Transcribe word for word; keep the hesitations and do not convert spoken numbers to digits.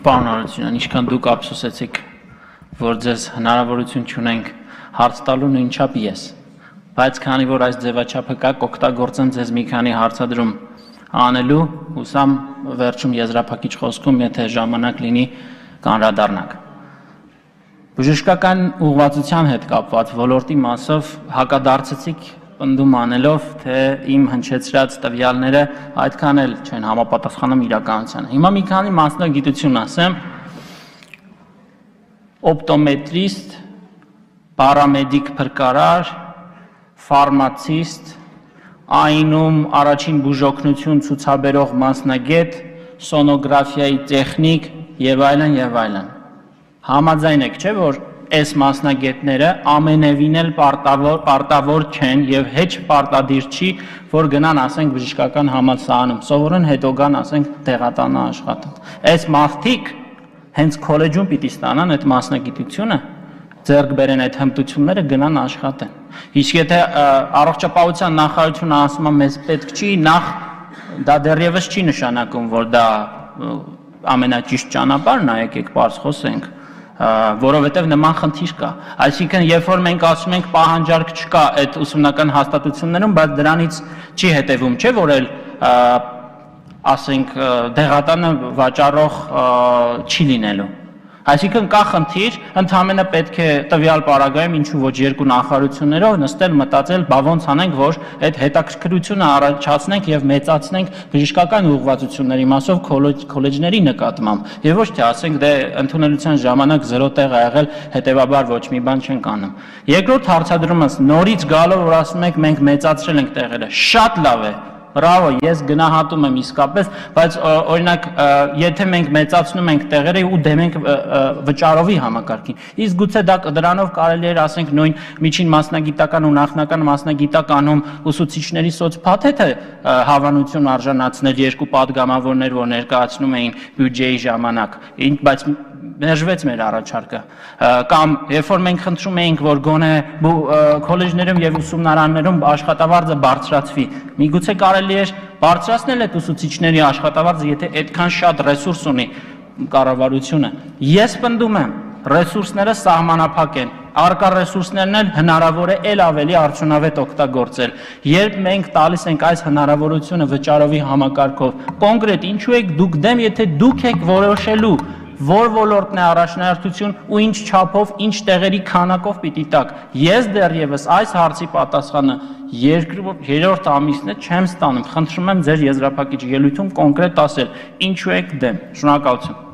Պարոն Արարատյան, ինչքան դուք ափսոսեցիք, որ ձեզ հնարավորություն չունենք հարց տալու նույնչափ ես, բայց քանի որ այս ձևաչափը կա, կօգտագործեմ ձեզ մի քանի հարցադրում անելու, հուսամ վերջում եզրափակիչ խոսքում, եթե ժամանակ լինի, կանրադառնանք։ Բժշկական ուղղվածության հետ կապված ոլորտի մասով հակադարձեցիք պնդում անելով, թե իմ հնչեցրած տվյալները այդքան էլ չեն համապատասխանում իրականությանը։ Հիմա մի քանի մասնագիտություն ասեմ, օպտոմետրիստ, պարամեդիկ փրկարար, ֆարմացիստ, այնում առաջին բուժօգնություն ցուցաբերող մասնագետ, սոնոգրաֆիայի տեխնիկ եւ այլն եւ այլն։ Համաձայն եք, չէ՞ որ այս մասնագետները ամենևին էլ պարտավոր չեն եւ հեչ պարտադիր չի, որ գնան, ասենք, բժշկական համալսարանում, սովորեն հետո գան, ասենք, տեղատանը աշխատեն։ Այս մարդիկ հենց քոլեջում պիտի ստանան այդ մասնագիտությունը, ձեռք բերեն այդ հմտությունները, գնան աշխատեն։ Իսկ եթե առողջապահության նախարարությունը ասում է մեզ պետք չի, նախ դա դեռևս չի նշանակում, որ դա ամենաճիշտ ճանապարհն է, եկեք բարձ խոսենք, որովհետև նման խնդիր կա։ Այսինքն, երբ որ մենք ասում ենք պահանջարկ չկա այդ ուսումնական հաստատություններում, բայց դրանից չի հետևում, չէ՞ որ էլ ասենք դեղատանը վաճառող չի լինելու։ Այսինքն կա խնդիր, ընդհանրապես պետք է տվյալ պարագայում ինչու ոչ երկու նախարարություններով նստել, մտածել, բա ոնց անենք, որ այդ հետաքրքրությունը առաջացնենք եւ մեծացնենք բժշկական ուղղվածությունների մասով քոլեջների նկատմամբ։ Եվ ոչ թե ասենք դե ընդունելության ժամանակ զրո տեղ ա եղել, հետեւաբար ոչ մի բան չենք անում։ Երկրորդ հարցադրումս նորից գալով որ ասում եք մենք մեծացրել ենք տեղերը, շատ լավ է։ Բրավո, ես գնահատում եմ իսկապես, բայց օրինակ, եթե մենք մեծացնում ենք տեղերը ու դեմ ենք վճարովի համակարգին, իսկ գուցե դրանով կարելի էր, ասենք, նույն միջին մասնագիտական ու նախնական մասնագիտականում ուսուցիչների սոցփաթեթը հավանություն արժանացնել երկու պատգամավորներ, որ ներկայացնում էին բյուջեի ժամանակ, բայց մերժվեց մեր առաջարկը, կամ երբ որ մենք խնդրում էինք, որ գոնե քոլեջներում եւ ուսումնարաններում աշխատավարձը բարձրացվի, միգուցե կարելի էր բարձրացնել այդ ուսուցիչների աշխատավարձը, եթե այդքան շատ ռեսուրս ունի կառավարությունը։ Ես պնդում եմ, ռեսուրսները սահմանափակ են, առկա ռեսուրսներն էլ հնարավոր է ել ավելի արդյունավետ օգտագործել։ Երբ մենք տալիս ենք այս հնարավորությունը վճարովի համակարգով, կոնկրետ ինչու եք դուք դեմ, եթե դուք եք որոշելու որ ոլորտն է առաջնահերթություն ու ինչ չափով, ինչ տեղերի քանակով պիտի տակ։ Ես դեռևս այս հարցի պատասխանը երրորդ ամիսն է չեմ ստանում։ Խնդրում եմ ձեր եզրափակիչ ելույթում կոնկրետ ասել, ինչու եք դեմ։ Շնորհակալություն։